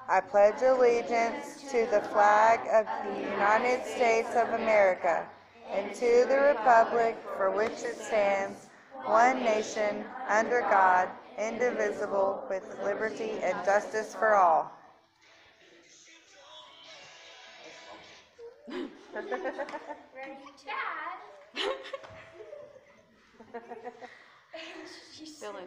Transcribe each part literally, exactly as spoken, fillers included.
I pledge allegiance to the flag of the United States of America and to the republic for which it stands, one nation, under God, indivisible, with liberty and justice for all. Ready, Dad? Dylan.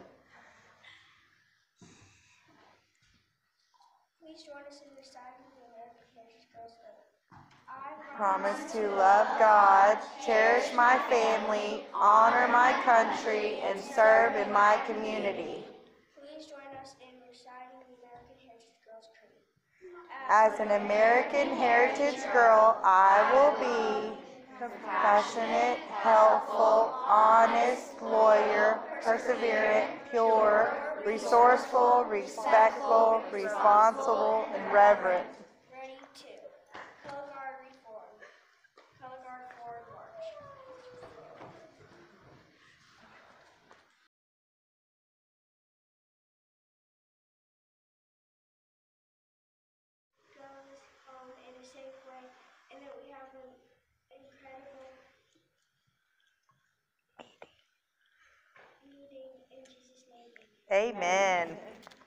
Please join us in reciting the American Heritage Girls Code. I Promise to love God, cherish my family, honor my country, and serve in my community. Please join us in reciting the American Heritage Girls Creed. As an American Heritage girl, I will be compassionate, helpful, honest, loyal, perseverant, pure, resourceful, respectful, responsible, and reverent. Ready, two. Color Guard Reform. Color Guard Forward March. Goes um, in a safe way, and that we have an incredible meeting in Jesus' name. Amen.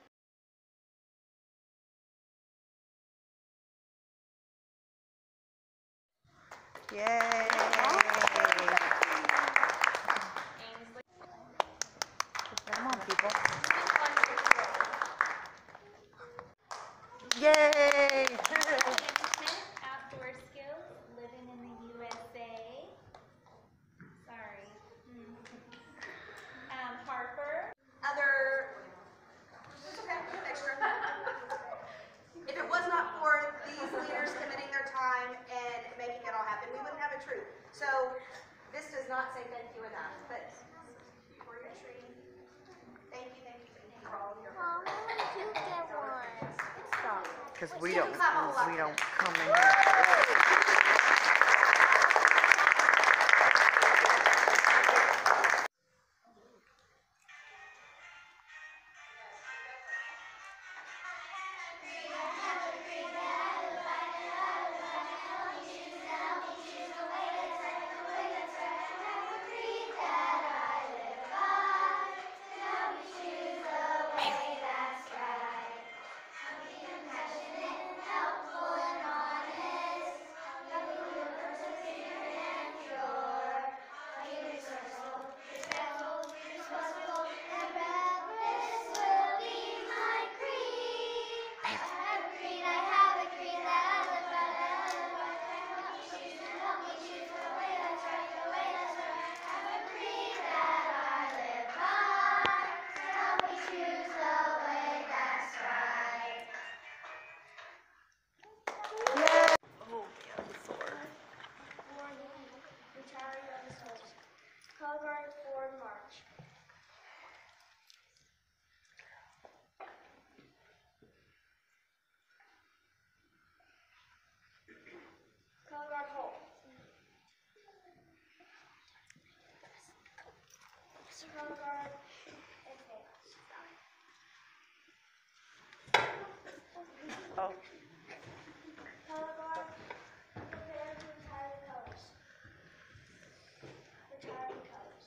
Yay. Come on, people. Yay. Outdoor skills, living in the U S A. Sorry. Um, Harper. Other, it's okay, we have extra. If it was not for these leaders committing their time and making it all happen, we wouldn't have a troop. So this does not say thank you enough, but for your tree, thank you, thank you, thank you for all of your hard work. Because we don't, we don't come in here. Retiring on the soldiers. Color Guard Forward March. Color Guard Hold. Color Guard Advance. Oh. Color Guard prepare to retire the colors. Retire the colors.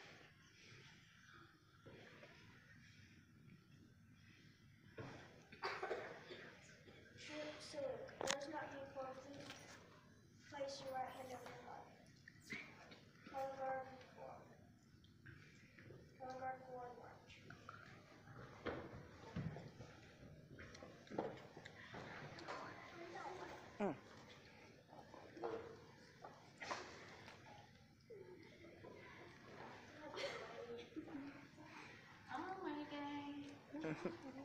Troop salute. Those not uniform, please place your right hand over your heart. Color Guard forward. Color Guard forward march. Mm. Oh my God.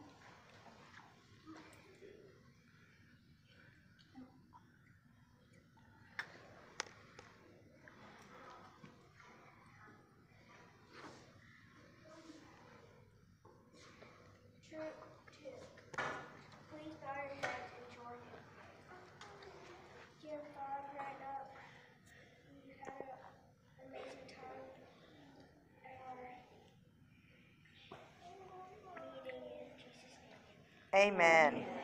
Troop two. Please bow your heads and join in. Give five right up. You had an amazing time at our meeting in Jesus' name. Amen.